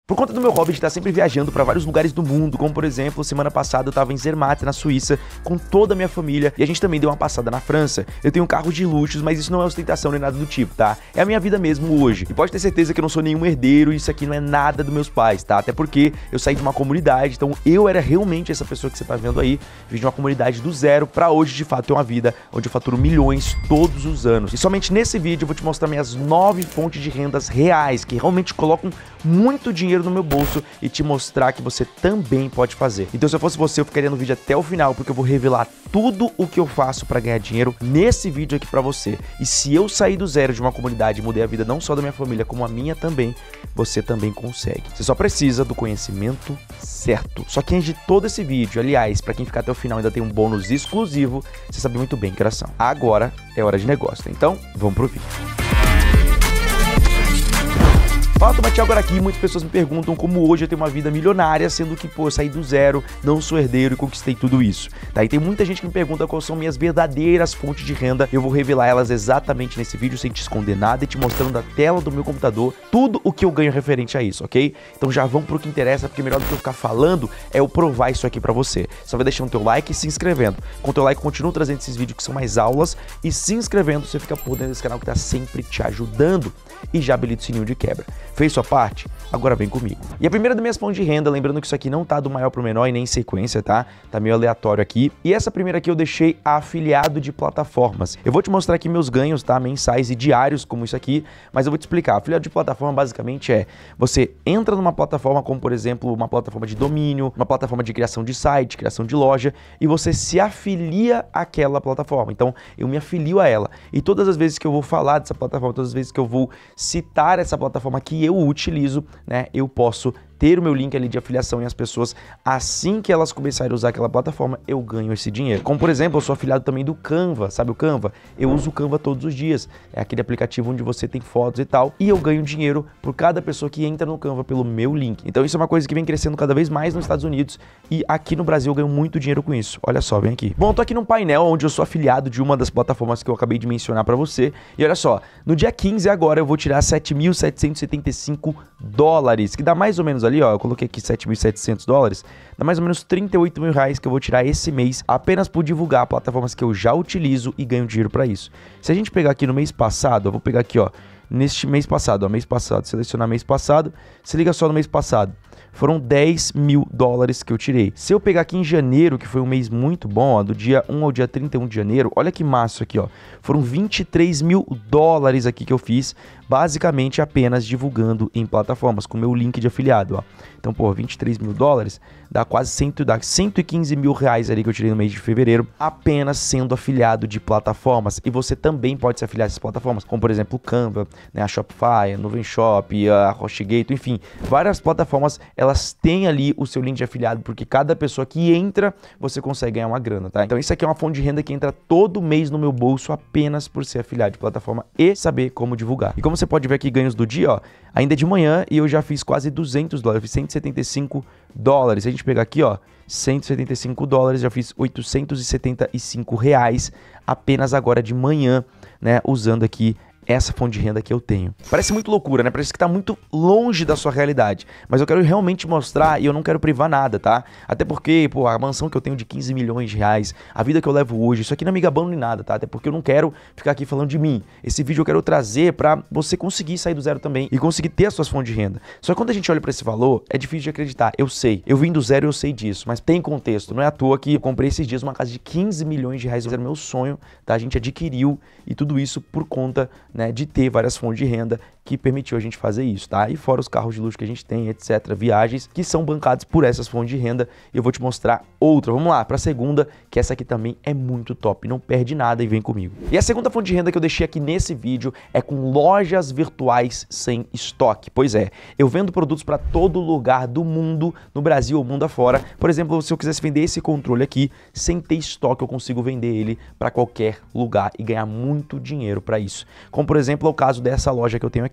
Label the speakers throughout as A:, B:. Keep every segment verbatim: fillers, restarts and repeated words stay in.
A: Por conta do meu hobby de estar sempre viajando para vários lugares do mundo, como por exemplo, semana passada eu tava em Zermatt, na Suíça, com toda a minha família, e a gente também deu uma passada na França. Eu tenho um carro de luxos, mas isso não é ostentação nem nada do tipo, tá? É a minha vida mesmo hoje. E pode ter certeza que eu não sou nenhum herdeiro, e isso aqui não é nada dos meus pais, tá? Até porque eu saí de uma comunidade, então eu era realmente essa pessoa que você tá vendo aí, vim de uma comunidade do zero pra hoje, de fato, ter uma vida onde eu faturo milhões todos os anos. E somente nesse vídeo eu vou te mostrar minhas nove fontes de rendas reais, que realmente colocam muito dinheiro no meu bolso e te mostrar que você também pode fazer. Então, se eu fosse você, eu ficaria no vídeo até o final, porque eu vou revelar tudo o que eu faço para ganhar dinheiro nesse vídeo aqui para você. E se eu sair do zero de uma comunidade e mudei a vida não só da minha família, como a minha também, você também consegue. Você só precisa do conhecimento certo. Só que antes de todo esse vídeo, aliás, para quem ficar até o final ainda tem um bônus exclusivo, você sabe muito bem que horas são. Agora é hora de negócio, então vamos pro vídeo. Fala, Tomate agora aqui, muitas pessoas me perguntam como hoje eu tenho uma vida milionária, sendo que, pô, eu saí do zero, não sou herdeiro e conquistei tudo isso. Tá? E tem muita gente que me pergunta quais são minhas verdadeiras fontes de renda, eu vou revelar elas exatamente nesse vídeo, sem te esconder nada e te mostrando da tela do meu computador tudo o que eu ganho referente a isso, ok? Então já vamos pro que interessa, porque melhor do que eu ficar falando é eu provar isso aqui pra você. Só vai deixando o teu like e se inscrevendo. Com o teu like eu continuo trazendo esses vídeos que são mais aulas e se inscrevendo, você fica por dentro desse canal que tá sempre te ajudando. E já habilita o sininho de quebra. Fez sua parte? Agora vem comigo. E a primeira das minhas fontes de renda, lembrando que isso aqui não tá do maior pro menor e nem em sequência, tá? Tá meio aleatório aqui. E essa primeira aqui eu deixei afiliado de plataformas. Eu vou te mostrar aqui meus ganhos, tá? Mensais e diários, como isso aqui, mas eu vou te explicar. Afiliado de plataforma basicamente é, você entra numa plataforma como, por exemplo, uma plataforma de domínio, uma plataforma de criação de site, criação de loja, e você se afilia àquela plataforma. Então, eu me afilio a ela. E todas as vezes que eu vou falar dessa plataforma, todas as vezes que eu vou citar essa plataforma que eu utilizo, né, eu posso ter o meu link ali de afiliação e as pessoas, assim que elas começarem a usar aquela plataforma, eu ganho esse dinheiro. Como, por exemplo, eu sou afiliado também do Canva, sabe o Canva? Eu uso o Canva todos os dias. É aquele aplicativo onde você tem fotos e tal, e eu ganho dinheiro por cada pessoa que entra no Canva pelo meu link. Então isso é uma coisa que vem crescendo cada vez mais nos Estados Unidos e aqui no Brasil eu ganho muito dinheiro com isso. Olha só, vem aqui. Bom, eu tô aqui num painel onde eu sou afiliado de uma das plataformas que eu acabei de mencionar pra você. E olha só, no dia quinze agora eu vou tirar sete mil setecentos e setenta e cinco dólares, que dá mais ou menos ali, ó, eu coloquei aqui sete mil e setecentos dólares, dá mais ou menos trinta e oito mil reais que eu vou tirar esse mês apenas por divulgar plataformas que eu já utilizo e ganho dinheiro pra isso. Se a gente pegar aqui no mês passado, eu vou pegar aqui, ó, neste mês passado, ó, mês passado, selecionar mês passado, se liga só no mês passado. Foram dez mil dólares que eu tirei. Se eu pegar aqui em janeiro, que foi um mês muito bom, ó, do dia um ao dia trinta e um de janeiro, olha que massa aqui, ó. Foram vinte e três mil dólares aqui que eu fiz, basicamente apenas divulgando em plataformas, com o meu link de afiliado, ó. Então, pô, vinte e três mil dólares dá quase cento, dá cento e quinze mil reais ali que eu tirei no mês de fevereiro, apenas sendo afiliado de plataformas. E você também pode se afiliar a essas plataformas, como por exemplo o Canva, né, a Shopify, a Nuvem Shop, a HostGator, enfim, várias plataformas, elas têm ali o seu link de afiliado, porque cada pessoa que entra, você consegue ganhar uma grana, tá? Então isso aqui é uma fonte de renda que entra todo mês no meu bolso apenas por ser afiliado de plataforma e saber como divulgar. E como você pode ver aqui ganhos do dia, ó, ainda é de manhã e eu já fiz quase duzentos dólares, eu fiz cento e setenta e cinco dólares. Se a gente pegar aqui, ó, cento e setenta e cinco dólares, já fiz oitocentos e setenta e cinco reais apenas agora de manhã, né, usando aqui essa fonte de renda que eu tenho. Parece muito loucura, né? Parece que tá muito longe da sua realidade, mas eu quero realmente mostrar e eu não quero privar nada, tá? Até porque, pô, a mansão que eu tenho de quinze milhões de reais, a vida que eu levo hoje, isso aqui não é me gabando nem nada, tá? Até porque eu não quero ficar aqui falando de mim. Esse vídeo eu quero trazer pra você conseguir sair do zero também e conseguir ter as suas fontes de renda. Só que quando a gente olha pra esse valor, é difícil de acreditar. Eu sei, eu vim do zero e eu sei disso, mas tem contexto. Não é à toa que eu comprei esses dias uma casa de quinze milhões de reais, era meu sonho, tá? A gente adquiriu e tudo isso por conta, né, de ter várias fontes de renda que permitiu a gente fazer isso, tá? E fora os carros de luxo que a gente tem, etcétera, viagens que são bancados por essas fontes de renda. Eu vou te mostrar outra. Vamos lá, para a segunda, que essa aqui também é muito top, não perde nada e vem comigo. E a segunda fonte de renda que eu deixei aqui nesse vídeo é com lojas virtuais sem estoque. Pois é, eu vendo produtos para todo lugar do mundo, no Brasil ou mundo afora. Por exemplo, se eu quisesse vender esse controle aqui, sem ter estoque, eu consigo vender ele para qualquer lugar e ganhar muito dinheiro para isso. Como por exemplo, é o caso dessa loja que eu tenho aqui,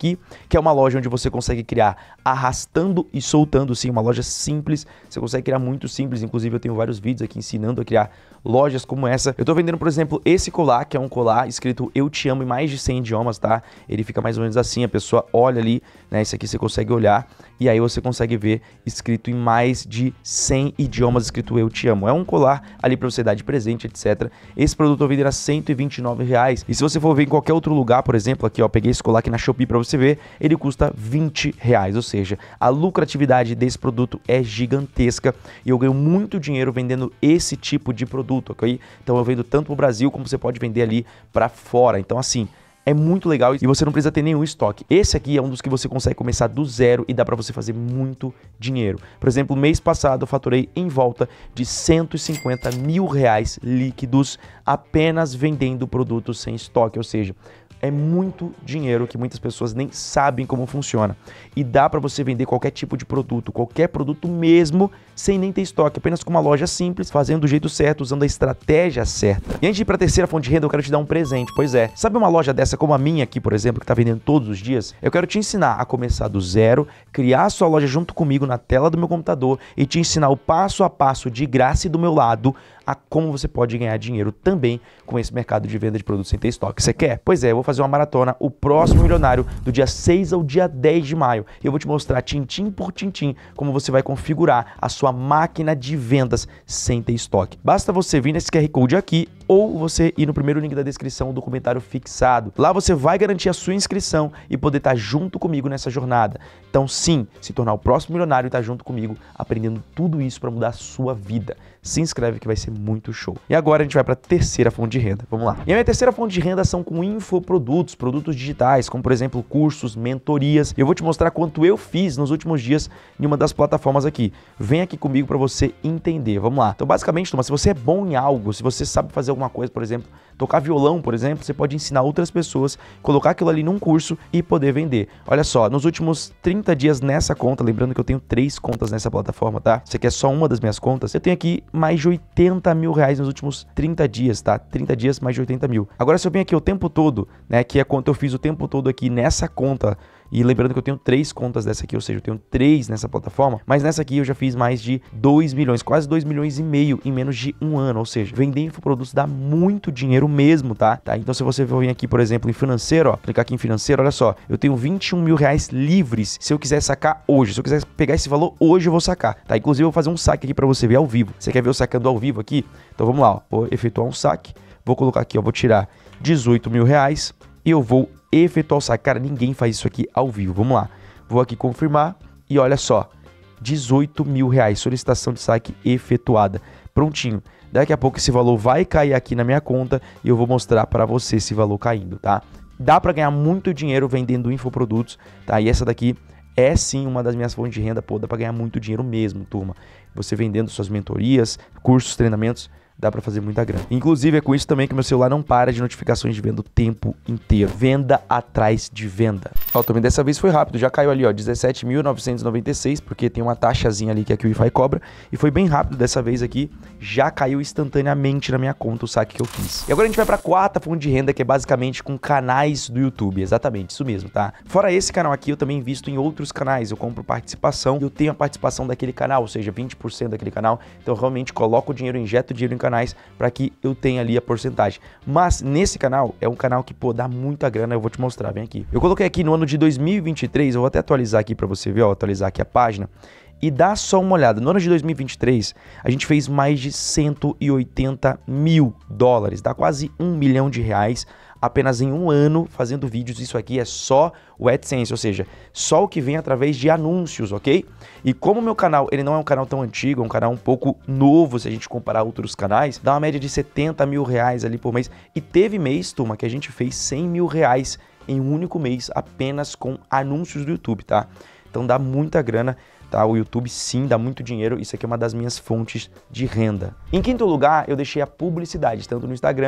A: aqui, que é uma loja onde você consegue criar arrastando e soltando, sim, uma loja simples. Você consegue criar muito simples, inclusive eu tenho vários vídeos aqui ensinando a criar lojas como essa. Eu tô vendendo, por exemplo, esse colar, que é um colar escrito Eu Te Amo em mais de cem idiomas, tá? Ele fica mais ou menos assim, a pessoa olha ali, né? Esse aqui você consegue olhar e aí você consegue ver escrito em mais de cem idiomas, escrito Eu Te Amo. É um colar ali pra você dar de presente, etcétera. Esse produto eu vendo a cento e vinte e nove reais. E se você for ver em qualquer outro lugar, por exemplo, aqui ó, peguei esse colar aqui na Shopee pra você ver, ele custa vinte reais. Ou seja, a lucratividade desse produto é gigantesca e eu ganho muito dinheiro vendendo esse tipo de produto, ok? Então eu vendo tanto pro Brasil como você pode vender ali pra fora. Então assim, é muito legal e você não precisa ter nenhum estoque. Esse aqui é um dos que você consegue começar do zero e dá pra você fazer muito dinheiro. Por exemplo, mês passado eu faturei em volta de cento e cinquenta mil reais líquidos apenas vendendo produtos sem estoque, ou seja, é muito dinheiro que muitas pessoas nem sabem como funciona. E dá para você vender qualquer tipo de produto, qualquer produto mesmo, sem nem ter estoque, apenas com uma loja simples, fazendo do jeito certo, usando a estratégia certa. E antes de ir para a terceira fonte de renda, eu quero te dar um presente. Pois é, sabe uma loja dessa como a minha aqui, por exemplo, que está vendendo todos os dias? Eu quero te ensinar a começar do zero, criar a sua loja junto comigo na tela do meu computador e te ensinar o passo a passo de graça e do meu lado a como você pode ganhar dinheiro também com esse mercado de venda de produtos sem ter estoque. Você quer? Pois é, eu vou fazer uma maratona, o próximo milionário, do dia seis ao dia dez de maio. E eu vou te mostrar tintim por tintim como você vai configurar a sua máquina de vendas sem ter estoque. Basta você vir nesse Q R Code aqui ou você ir no primeiro link da descrição do comentário fixado. Lá você vai garantir a sua inscrição e poder estar junto comigo nessa jornada. Então sim, se tornar o próximo milionário e estar junto comigo, aprendendo tudo isso para mudar a sua vida. Se inscreve que vai ser muito show. E agora a gente vai para a terceira fonte de renda. Vamos lá. E a minha terceira fonte de renda são com infoprodutos, produtos digitais, como por exemplo cursos, mentorias. Eu vou te mostrar quanto eu fiz nos últimos dias em uma das plataformas aqui. Vem aqui comigo para você entender. Vamos lá. Então basicamente, Thomas, se você é bom em algo, se você sabe fazer alguma coisa, por exemplo, tocar violão, por exemplo, você pode ensinar outras pessoas, colocar aquilo ali num curso e poder vender. Olha só, nos últimos trinta dias nessa conta, lembrando que eu tenho três contas nessa plataforma, tá? Você quer só uma das minhas contas? Eu tenho aqui mais de oitenta mil reais nos últimos trinta dias, tá? trinta dias, mais de oitenta mil. Agora, se eu venho aqui o tempo todo, né, que é quanto eu fiz o tempo todo aqui nessa conta, e lembrando que eu tenho três contas dessa aqui, ou seja, eu tenho três nessa plataforma, mas nessa aqui eu já fiz mais de dois milhões, quase dois milhões e meio em menos de um ano, ou seja, vender infoprodutos dá muito dinheiro mesmo, tá? tá? Então se você for vir aqui, por exemplo, em financeiro, ó, clicar aqui em financeiro, olha só, eu tenho vinte e um mil reais livres se eu quiser sacar hoje, se eu quiser pegar esse valor hoje eu vou sacar, tá? Inclusive eu vou fazer um saque aqui pra você ver ao vivo. Você quer ver eu sacando ao vivo aqui? Então vamos lá, ó, vou efetuar um saque, vou colocar aqui, ó, vou tirar dezoito mil reais e eu vou efetuar o saque. Cara, ninguém faz isso aqui ao vivo. Vamos lá. Vou aqui confirmar e olha só, dezoito mil reais, solicitação de saque efetuada. Prontinho. Daqui a pouco esse valor vai cair aqui na minha conta e eu vou mostrar para você esse valor caindo, tá? Dá para ganhar muito dinheiro vendendo infoprodutos, tá? E essa daqui é sim uma das minhas fontes de renda, pô, dá para ganhar muito dinheiro mesmo, turma. Você vendendo suas mentorias, cursos, treinamentos, dá pra fazer muita grana. Inclusive é com isso também que meu celular não para de notificações de venda o tempo inteiro. Venda atrás de venda. Ó, também dessa vez foi rápido, já caiu ali, ó, dezessete mil novecentos e noventa e seis, porque tem uma taxazinha ali que a QuiFi cobra, e foi bem rápido dessa vez aqui, já caiu instantaneamente na minha conta o saque que eu fiz. E agora a gente vai pra quarta fonte de renda, que é basicamente com canais do YouTube, exatamente, isso mesmo, tá? Fora esse canal aqui, eu também invisto em outros canais, eu compro participação, eu tenho a participação daquele canal, ou seja, vinte por cento daquele canal, então eu realmente coloco o dinheiro, injeto dinheiro em canais para que eu tenha ali a porcentagem. Mas nesse canal, é um canal que, pô, dá muita grana, eu vou te mostrar, vem aqui. Eu coloquei aqui no ano de dois mil e vinte e três, eu vou até atualizar aqui para você ver, ó, atualizar aqui a página, e dá só uma olhada. No ano de dois mil e vinte e três, a gente fez mais de cento e oitenta mil dólares, dá quase um milhão de reais, apenas em um ano fazendo vídeos. Isso aqui é só o AdSense, ou seja, só o que vem através de anúncios, ok? E como o meu canal, ele não é um canal tão antigo, é um canal um pouco novo, se a gente comparar outros canais, dá uma média de setenta mil reais ali por mês. E teve mês, turma, que a gente fez cem mil reais em um único mês, apenas com anúncios do YouTube, tá? Então dá muita grana, tá? O YouTube sim dá muito dinheiro, isso aqui é uma das minhas fontes de renda. Em quinto lugar, eu deixei a publicidade, tanto no Instagram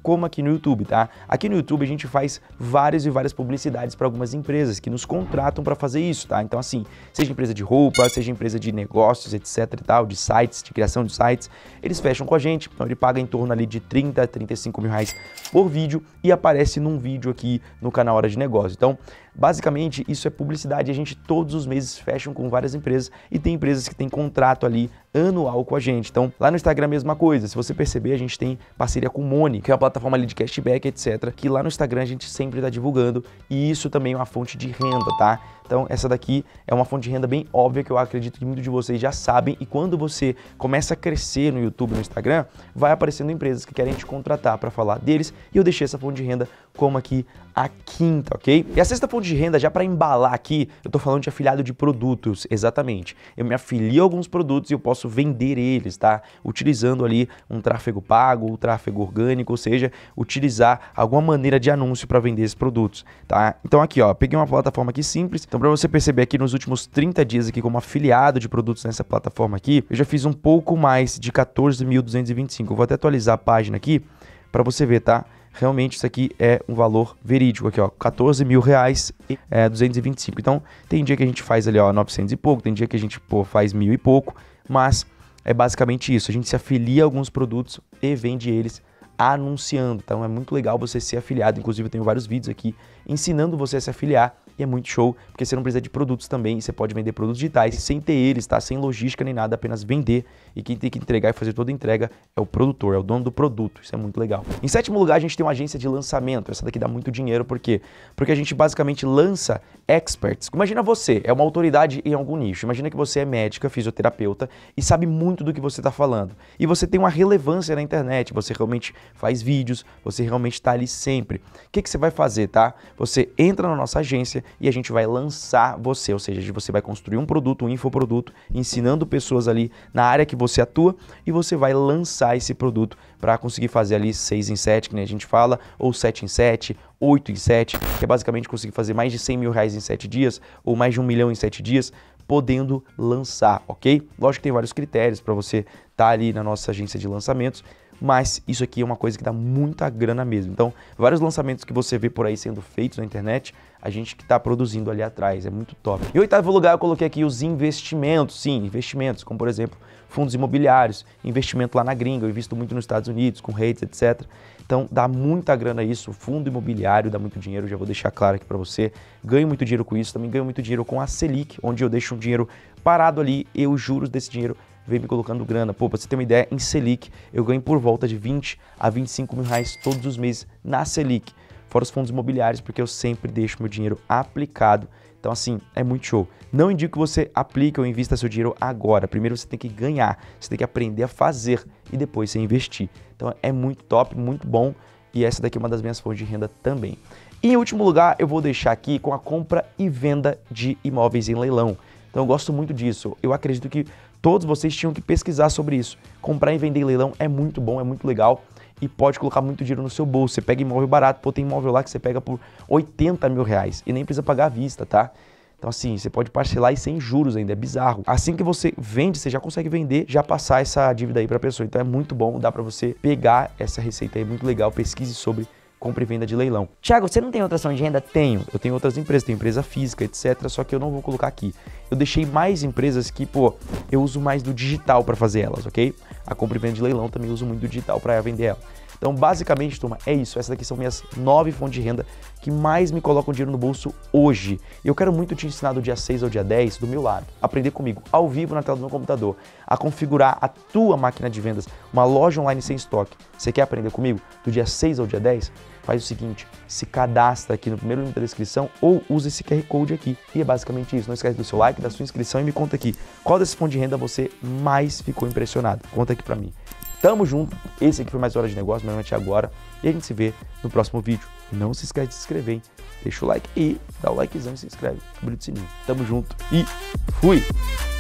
A: como aqui no YouTube, tá? Aqui no YouTube a gente faz várias e várias publicidades para algumas empresas que nos contratam para fazer isso, tá? Então assim, seja empresa de roupa, seja empresa de negócios, etc e tal, de sites, de criação de sites, eles fecham com a gente, então ele paga em torno ali de trinta, trinta e cinco mil reais por vídeo e aparece num vídeo aqui no canal Hora de Negócio. Então, basicamente, isso é publicidade, a gente todos os meses fecham com várias empresas e tem empresas que têm contrato ali anual com a gente. Então, lá no Instagram a mesma coisa, se você perceber, a gente tem parceria com o Money, que é uma plataforma ali de cashback, etcétera, que lá no Instagram a gente sempre está divulgando e isso também é uma fonte de renda, tá? Então, essa daqui é uma fonte de renda bem óbvia que eu acredito que muitos de vocês já sabem e quando você começa a crescer no YouTube e no Instagram, vai aparecendo empresas que querem te contratar para falar deles e eu deixei essa fonte de renda como aqui a quinta, ok? E a sexta fonte de renda, já para embalar aqui, eu tô falando de afiliado de produtos, exatamente. Eu me afilio a alguns produtos e eu posso vender eles, tá? Utilizando ali um tráfego pago, um tráfego orgânico, ou seja, utilizar alguma maneira de anúncio para vender esses produtos, tá? Então aqui, ó, peguei uma plataforma aqui simples. Então para você perceber aqui nos últimos trinta dias aqui como afiliado de produtos nessa plataforma aqui, eu já fiz um pouco mais de quatorze mil duzentos e vinte e cinco. Eu vou até atualizar a página aqui para você ver, tá? Realmente isso aqui é um valor verídico aqui, ó, quatorze mil reais e é, duzentos e vinte e cinco. Então, tem dia que a gente faz ali, ó, novecentos e pouco, tem dia que a gente, pô, faz mil e pouco, mas é basicamente isso. A gente se afilia a alguns produtos e vende eles anunciando. Então, é muito legal você ser afiliado. Inclusive, eu tenho vários vídeos aqui ensinando você a se afiliar. E é muito show, porque você não precisa de produtos também, você pode vender produtos digitais sem ter eles, tá? Sem logística nem nada, apenas vender. E quem tem que entregar e fazer toda a entrega é o produtor, é o dono do produto. Isso é muito legal. Em sétimo lugar, a gente tem uma agência de lançamento. Essa daqui dá muito dinheiro, por quê? Porque a gente basicamente lança experts. Imagina você, é uma autoridade em algum nicho. Imagina que você é médica, fisioterapeuta e sabe muito do que você está falando. E você tem uma relevância na internet, você realmente faz vídeos, você realmente está ali sempre. O que, que você vai fazer, tá? Você entra na nossa agência e a gente vai lançar você, ou seja, você vai construir um produto, um infoproduto, ensinando pessoas ali na área que você atua e você vai lançar esse produto para conseguir fazer ali seis em sete, que nem a gente fala, ou sete em sete, oito em sete, que é basicamente conseguir fazer mais de cem mil reais em sete dias ou mais de um milhão em sete dias, podendo lançar, ok? Lógico que tem vários critérios para você estar tá ali na nossa agência de lançamentos, mas isso aqui é uma coisa que dá muita grana mesmo. Então, vários lançamentos que você vê por aí sendo feitos na internet, a gente que está produzindo ali atrás, é muito top. Em oitavo lugar, eu coloquei aqui os investimentos. Sim, investimentos, como por exemplo, fundos imobiliários, investimento lá na gringa, eu invisto muito nos Estados Unidos, com rates, etcétera. Então, dá muita grana isso, o fundo imobiliário dá muito dinheiro, já vou deixar claro aqui para você. Ganho muito dinheiro com isso, também ganho muito dinheiro com a Selic, onde eu deixo um dinheiro parado ali e os juros desse dinheiro vem me colocando grana. Pô, pra você ter uma ideia, em Selic eu ganho por volta de vinte a vinte e cinco mil reais todos os meses na Selic. Fora os fundos imobiliários, porque eu sempre deixo meu dinheiro aplicado. Então assim, é muito show. Não indico que você aplique ou invista seu dinheiro agora. Primeiro você tem que ganhar, você tem que aprender a fazer e depois você investir. Então é muito top, muito bom e essa daqui é uma das minhas fontes de renda também. E em último lugar, eu vou deixar aqui com a compra e venda de imóveis em leilão. Então eu gosto muito disso. Eu acredito que todos vocês tinham que pesquisar sobre isso. Comprar e vender em leilão é muito bom, é muito legal e pode colocar muito dinheiro no seu bolso. Você pega imóvel barato, pô, tem imóvel lá que você pega por oitenta mil reais e nem precisa pagar à vista, tá? Então assim, você pode parcelar e sem juros ainda, é bizarro. Assim que você vende, você já consegue vender, já passar essa dívida aí pra pessoa. Então é muito bom, dá pra você pegar essa receita aí, muito legal, pesquise sobre compra e venda de leilão. Thiago, você não tem outra fonte de renda? Tenho. Eu tenho outras empresas, tenho empresa física, etcétera. Só que eu não vou colocar aqui. Eu deixei mais empresas que, pô, eu uso mais do digital para fazer elas, ok? A compra e venda de leilão também uso muito do digital para vender ela. Então, basicamente, turma, é isso. Essas daqui são minhas nove fontes de renda que mais me colocam dinheiro no bolso hoje. E eu quero muito te ensinar do dia seis ao dia dez, do meu lado, aprender comigo, ao vivo na tela do meu computador, a configurar a tua máquina de vendas, uma loja online sem estoque. Você quer aprender comigo do dia seis ao dia dez? Faz o seguinte, se cadastra aqui no primeiro link da descrição ou usa esse Q R Code aqui. E é basicamente isso. Não esquece do seu like, da sua inscrição e me conta aqui qual desse fonte de renda você mais ficou impressionado. Conta aqui pra mim. Tamo junto. Esse aqui foi mais Hora de Negócio, meu nome é Thiago Hora. E a gente se vê no próximo vídeo. Não se esquece de se inscrever, hein? Deixa o like e dá o likezão e se inscreve. Abre o sininho. Tamo junto e fui!